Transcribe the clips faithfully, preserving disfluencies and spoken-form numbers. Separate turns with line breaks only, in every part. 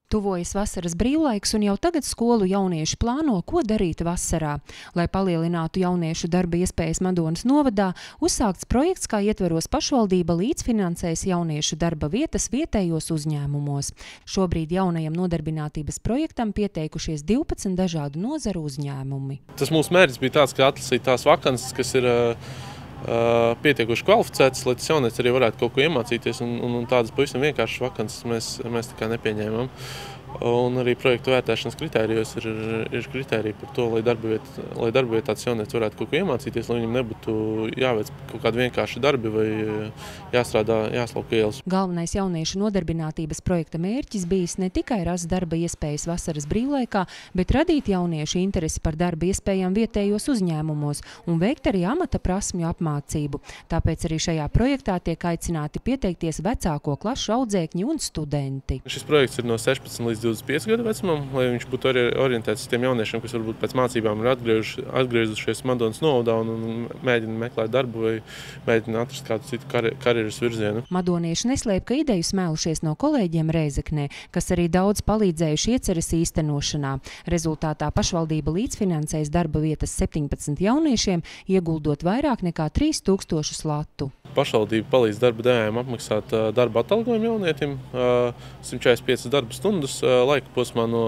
Tuvojas vasaras brīvlaiks, un jau tagad skolu jaunieši plāno, ko darīt vasarā. Lai palielinātu jauniešu darba iespējas Madonas novadā, uzsākts projekts, kā ietveros pašvaldība līdzfinansēs jauniešu darba vietas vietējos uzņēmumos. Šobrīd jaunajam nodarbinātības projektam pieteikušies divpadsmit dažādu nozaru uzņēmumi.
Tas mūsu mērķis bija tāds, ka atlasīt tās vakances, kas ir uh, pietiekuši kvalificētas, lai tas jaunietis arī varētu kaut ko iemācīties, un, un, un tādas pavisam vienkāršas vakances mēs, mēs tā kā nepieņēmām. Un arī projektu vērtēšanas kritērijos ir, ir kritērija par to, lai darba vietā, lai darba vietā tas jaunietis varētu kaut ko iemācīties, lai viņam nebūtu jāveic kaut kādi vienkārši darbi vai jāstrādā, jāslauka ielas.
Galvenais jauniešu nodarbinātības projekta mērķis bijis ne tikai rast darba iespējas vasaras brīvlaikā, bet radīt jauniešu interesi par darba iespējām vietējos uzņēmumos un veikt arī amata prasmju apmācību. Tāpēc arī šajā projektā tiek aicināti pieteikties vecāko klašu audzēkņi un studenti.
Šis projekts ir no sešpadsmit līdz divdesmit pieci gadu vecumam, lai viņš būtu arī orientēts uz tiem jauniešiem, kas varbūt pēc mācībām ir atgriežuši, atgriezušies Madonas novadā un, un mēģina meklēt darbu vai mēģina atrast kādu citu kari, karjeras virzienu.
Madonieši neslēp, ka ideju smēlušies no kolēģiem Rēzeknē, kas arī daudz palīdzējuši ieceres īstenošanā. Rezultātā pašvaldība līdzfinansēs darba vietas septiņpadsmit jauniešiem, ieguldot vairāk nekā trīs tūkstošus latu.
Pašvaldība palīdz darba devējiem apmaksāt darba atalgojumu jaunietim, simt četrdesmit piecas darba stundas laika posmā no,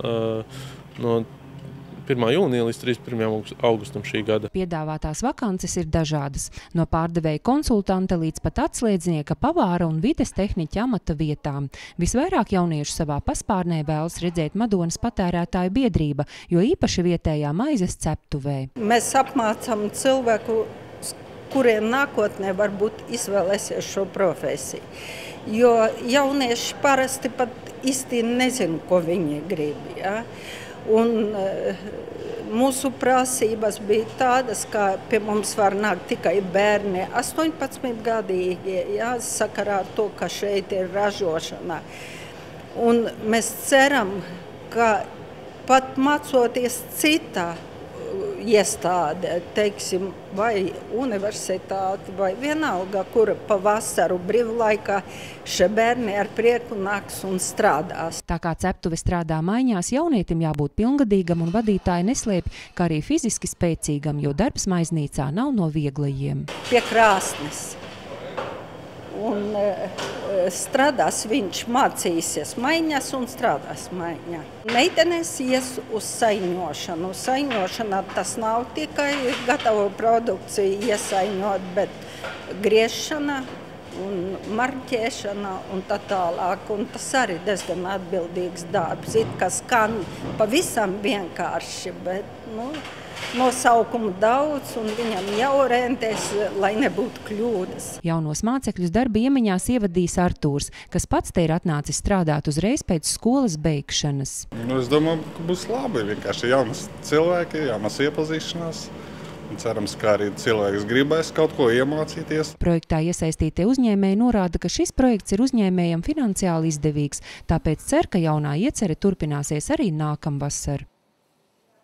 no pirmā jūnija līdz trīsdesmit pirmajam augustam šī gada.
Piedāvātās vakances ir dažādas, no pārdevēja konsultanta līdz pat atslēdznieka, pavāra un vides tehniķa amata vietām. Visvairāk jauniešu savā paspārnē vēlas redzēt Madonas patērētāju biedrība, jo īpaši vietējā maizes ceptuvē.
Mēs apmācām cilvēku, kuriem nākotnē varbūt izvēlēsies šo profesiju. Jo jaunieši parasti pat īsti nezinu, ko viņi grib. Ja? Un mūsu prasības bija tādas, ka pie mums var nākt tikai bērni astoņpadsmit gadīgi, ja? Sakarā ar to, ka šeit ir ražošana. Un mēs ceram, ka pat mācoties citā iestāde, teiksim, vai universitāte, vai vienalga, kura pavasaru brīvlaikā šie bērni ar prieku nāks un strādās.
Tā kā ceptuve strādā maiņās, jaunietim jābūt pilngadīgam un vadītāji neslēpj, kā arī fiziski spēcīgam, jo darbs maiznīcā nav no vieglajiem.
Pie krāsnes. Un strādās viņš, mācīsies maiņas un strādās maiņā. Meitenes ies uz saiņošanu. Saiņošana tas nav tikai gatavo produkciju iesaiņot, bet griešana un marķēšana un tā tālāk. Un tas arī diezgan atbildīgs darbs. It kā skan pavisam vienkārši, bet, nu, nosaukumu daudz un viņam jāorientēs, lai nebūtu kļūdas.
Jaunos mācekļus darba iemaņās ievadīs Artūrs, kas pats te ir atnācis strādāt uzreiz pēc skolas beigšanas.
Nu, es domāju, ka būs labi. Vienkārši jaunas cilvēki, jaunas iepazīšanās. Un cerams, ka arī cilvēks gribēs kaut ko iemācīties.
Projektā iesaistītie uzņēmēji norāda, ka šis projekts ir uzņēmējam finansiāli izdevīgs, tāpēc cer, ka jaunā iecere turpināsies arī nākamvasar.